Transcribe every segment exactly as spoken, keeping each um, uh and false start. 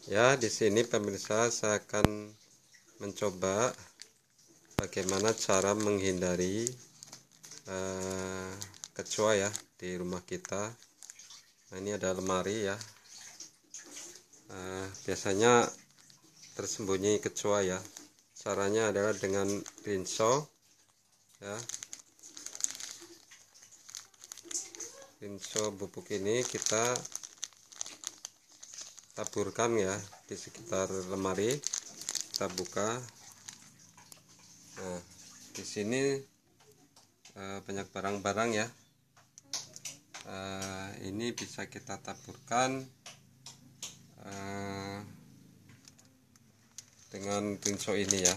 Ya, di sini pemirsa saya akan mencoba bagaimana cara menghindari uh, kecoa ya di rumah kita. Nah, ini ada lemari ya. Uh, biasanya tersembunyi kecoa ya. Caranya adalah dengan rinso ya. Rinso bubuk ini kita taburkan ya di sekitar lemari, kita buka. Nah, di sini uh, banyak barang-barang ya. Uh, ini bisa kita taburkan uh, dengan rinso ini ya.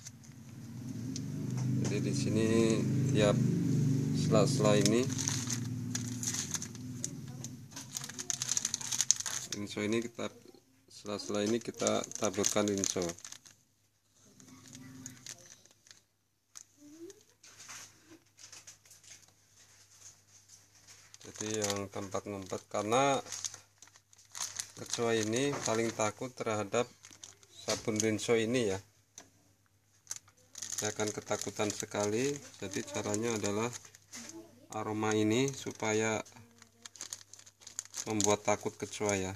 Jadi di sini tiap sela-sela ini rinso ini kita sela-sela ini kita taburkan rinso. Jadi yang tempat ngumpet, karena kecoa ini paling takut terhadap sabun rinso ini ya. Saya akan ketakutan sekali. Jadi caranya adalah aroma ini supaya membuat takut kecoa ya.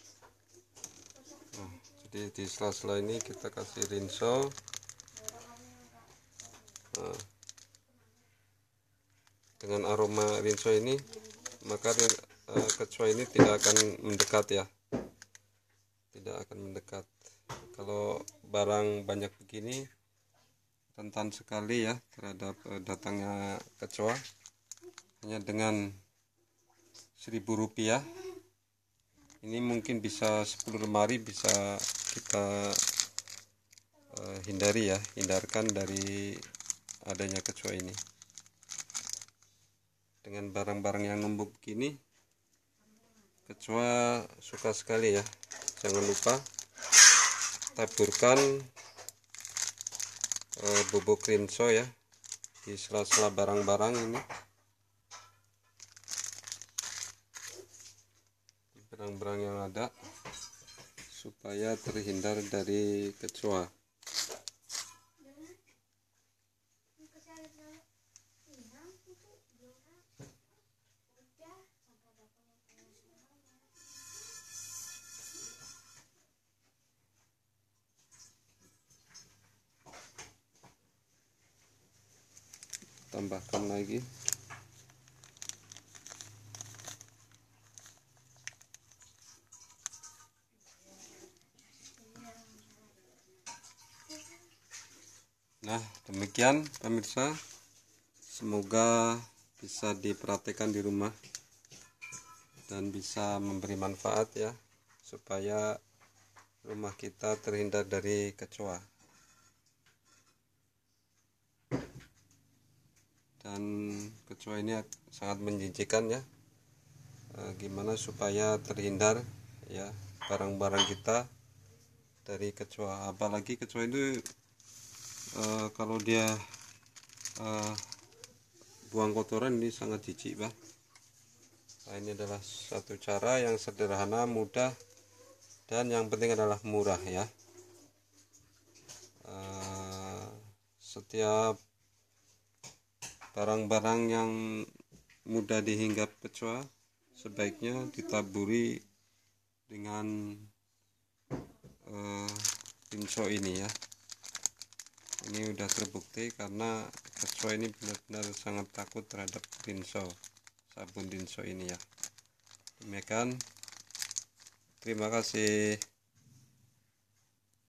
Nah, jadi di sela-sela ini kita kasih rinso. Nah, dengan aroma rinso ini maka uh, kecoa ini tidak akan mendekat ya, tidak akan mendekat. Kalau barang banyak begini rentan sekali ya terhadap uh, datangnya kecoa. Hanya dengan seribu rupiah ini mungkin bisa sepuluh lemari bisa kita uh, hindari ya, hindarkan dari adanya kecoa ini. Dengan barang-barang yang numpuk begini, kecoa suka sekali ya. Jangan lupa taburkan e, bubuk rinso ya di sela-sela barang-barang ini, barang-barang yang ada, supaya terhindar dari kecoa. Tambahkan lagi. Nah, demikian pemirsa, semoga bisa diperhatikan di rumah dan bisa memberi manfaat ya, supaya rumah kita terhindar dari kecoa. Dan kecoa ini sangat menjijikkan ya. E, gimana supaya terhindar ya barang-barang kita dari kecoa. Apalagi kecoa itu e, kalau dia e, buang kotoran ini sangat jijik bah. Nah, ini adalah satu cara yang sederhana, mudah, dan yang penting adalah murah ya. E, setiap barang-barang yang mudah dihinggap kecoa sebaiknya ditaburi dengan uh, rinso ini ya. Ini udah terbukti karena kecoa ini benar-benar sangat takut terhadap rinso, sabun rinso ini ya. Demikian, terima kasih.